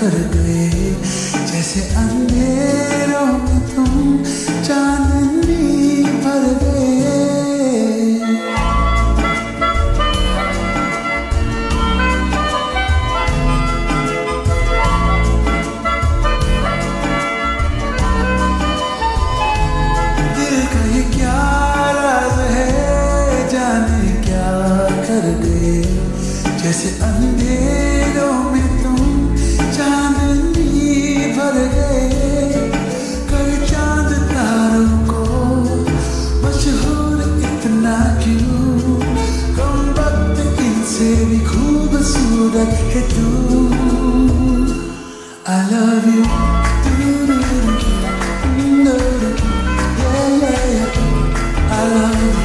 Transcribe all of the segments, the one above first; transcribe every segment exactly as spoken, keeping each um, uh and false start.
कर गए, जैसे अंधेरों में तुम चांदनी भर गए। दिल का ये क्या राज है, जाने क्या कर गए, जैसे अंधेरों में तुम चांदनी भर गए। कर चांद तारों को मशहूर इतना क्यों, कम वक्त इनसे भी खूबसूरत है तू। I love you, yeah, yeah, yeah. I love you.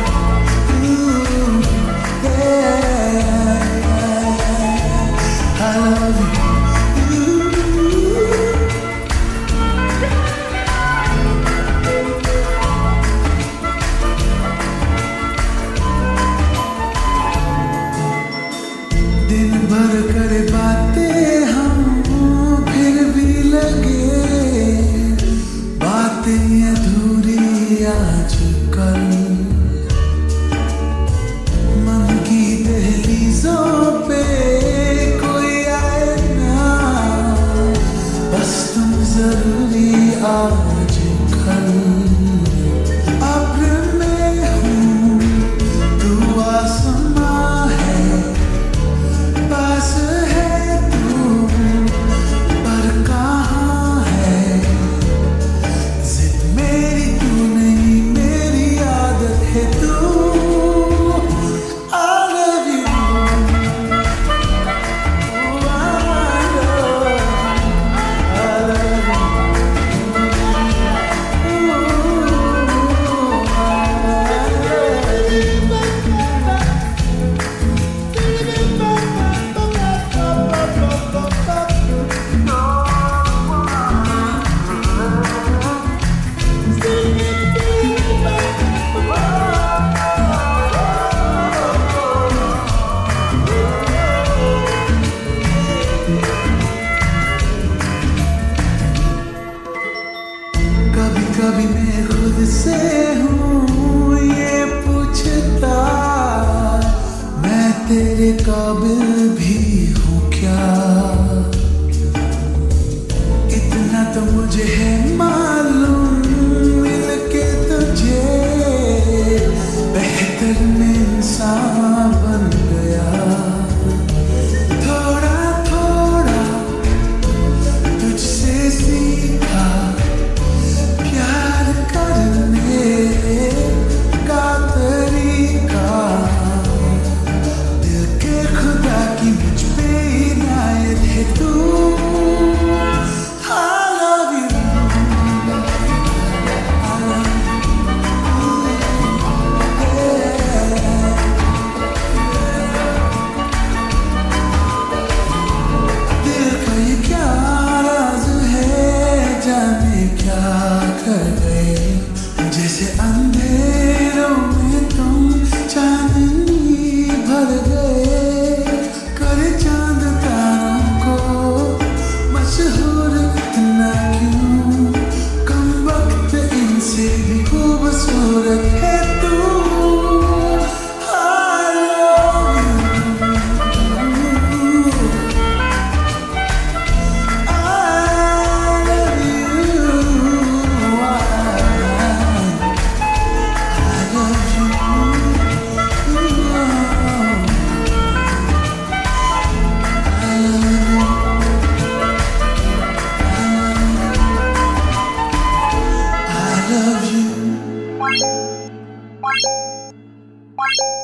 दिन भर करे बातें हम, फिर भी लगे बातें अधूरी आजकल। मन की दहलीजों पे कोई आए ना, बस तुम जरूरी आजकल। अब्र में हूँ तू आसमां है, पास है तू पर कहाँ है। जिद मेरी तू नहीं, मेरी आदत है तू। I love you, I love, I love you, कभी कभी मैं खुद से हूँ ये पूछता, मैं तेरे काबिल भी हूँ क्या। इतना तो मुझे है मालूम, मिलके तुझे बेहतर में इंसान बन गया। थोड़ा थोड़ा तुझसे सीखा प्यार करने का तरीका। दिल के खुदा की मुझ पे इनायत है तू। I love you, I love you, yeah. दिल का ये क्या राज है, जाने क्या कर गए, जैसे अंधेरों में तुम चांदनी भर गए। कर चांद तारों को मशहूर इतना क्यों, कम वक्त इनसे भी खूबसूरत है तू। I love you, I love you, I love you, I love you.